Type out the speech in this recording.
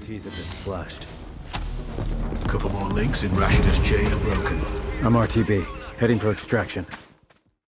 EMTs have been splashed. A couple more links in Rashida's chain are broken. I'm RTB, heading for extraction.